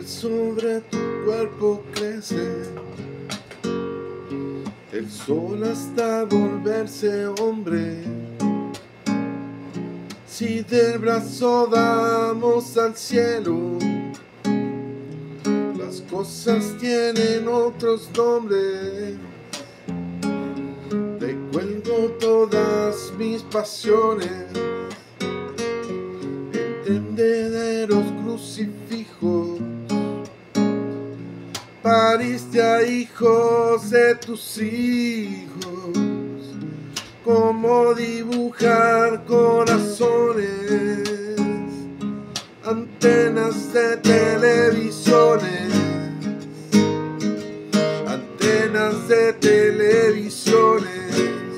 sobre tu cuerpo crece el sol hasta volverse hombre. Si del brazo damos al cielo, las cosas tienen otros nombres. Te cuelgo todas mis pasiones en tendederos crucifijos. Pariste a hijos de tus hijos. Cómo dibujar corazones, antenas de televisiones, antenas de televisiones,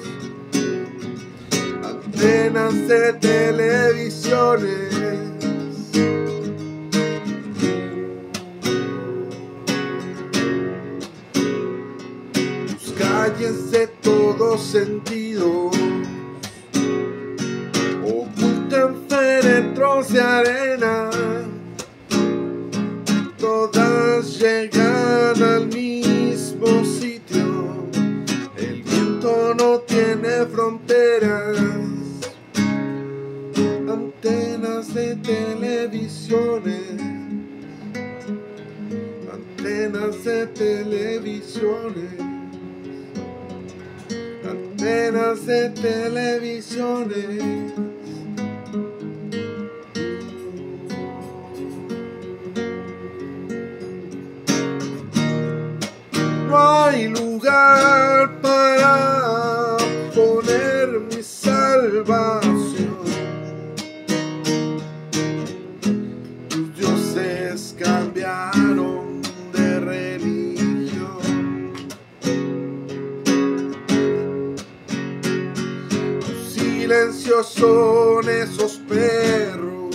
antenas de televisiones. Tus calles de todo sentido ocultan féretros de arena, todas llegan al mismo sitio. El viento no tiene fronteras, antenas de televisiones, antenas de televisiones, antenas de televisiones. No hay lugar para poner mi salvación. Tus dioses cambiaron de religión. Tus silencios son esos perros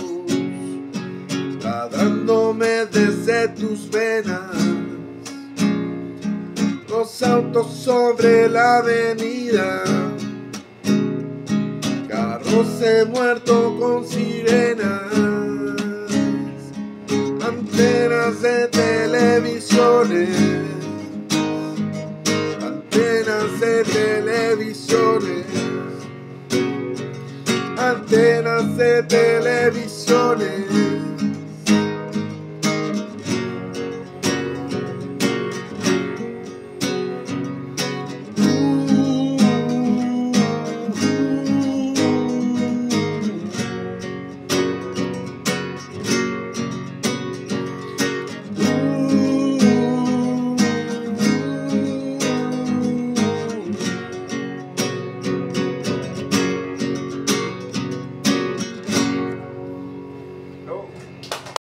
ladrándome desde tus venas. Los autos sobre la avenida, carros de muerto con sirenas, antenas de televisiones, antenas de televisiones, antenas de televisiones.